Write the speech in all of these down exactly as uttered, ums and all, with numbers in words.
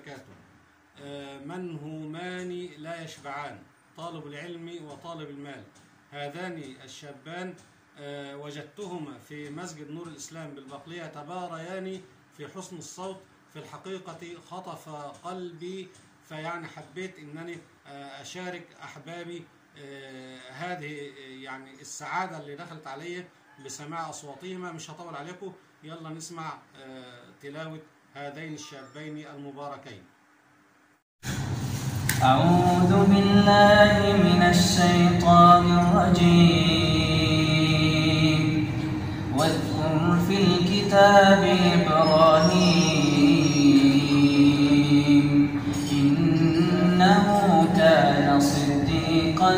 وبركاته. منهومان لا يشبعان، طالب العلم وطالب المال. هذان الشابان وجدتهما في مسجد نور الإسلام بالبقلية تباريان في حسن الصوت. في الحقيقة خطف قلبي، فيعني حبيت أنني أشارك أحبابي هذه يعني السعادة اللي دخلت علي بسماع أصواتهما. مش هطول عليكم، يلا نسمع تلاوة هذين الشابين المباركين. أعوذ بالله من الشيطان الرجيم. واذكر في الكتاب إبراهيم إنه كان صديقا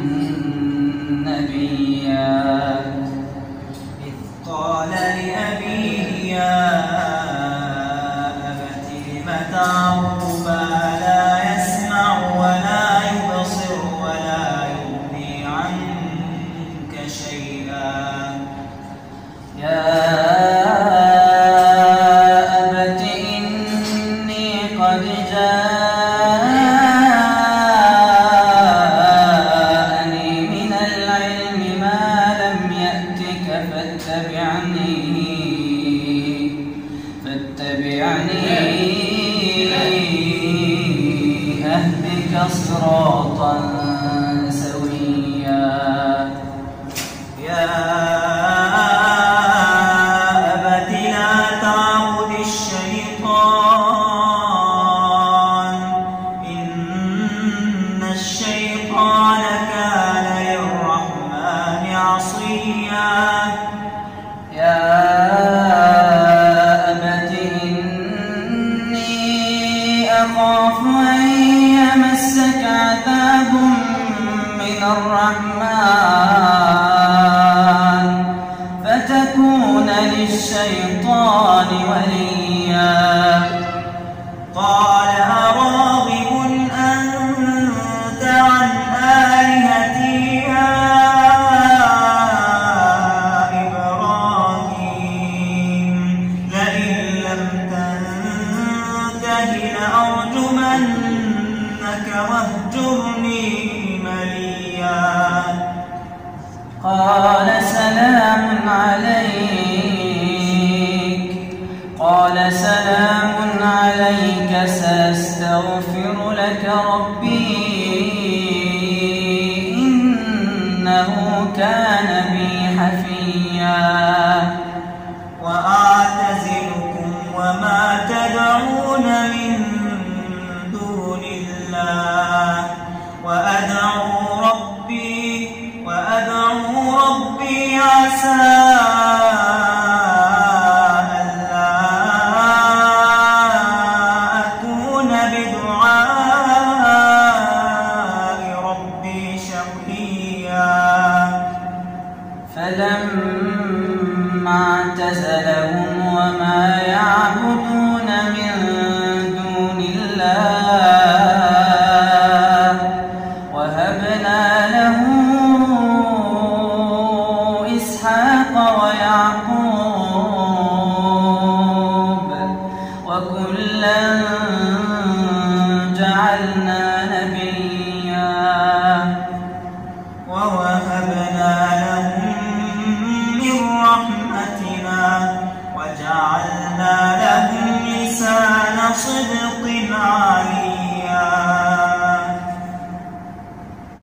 نبيا. إذ قال لأبيه يا أبت لم تعبد ما لا يسمع ولا يبصر ولا يغني عنك شيئا. يا أبت إني قد جاءني من العلم ما لم يأتك فاتبعني فاتبعني أهدك صراطا سويا. يا أبت لا تعبد الشيطان إن الشيطان كان للرحمن عصيا. يا أبت إني أخاف أن يمسك عذاب من الرحمن فتكون للشيطان وليا. قال أراغب أنت عن آلهتي يا إبراهيم لئن لم تنته لأرجمنك واهجرني مليا. قال سلام عليك قال سلام عليك سأستغفر لك ربي إنه كان بي حفيا. وأعتزلكم وما تدعون من دون الله وأدعو ربي وأدعو ربي عسى ألا أكون بدعاء ربي شقيا. فلما اعتزلهم وما يعبدون من دون الله وهبنا له إسحاق ويعقوب وكلا جعلنا نبيا. ووهبنا لهم من رحمتنا وجعلنا لهم لسان صدق عليا.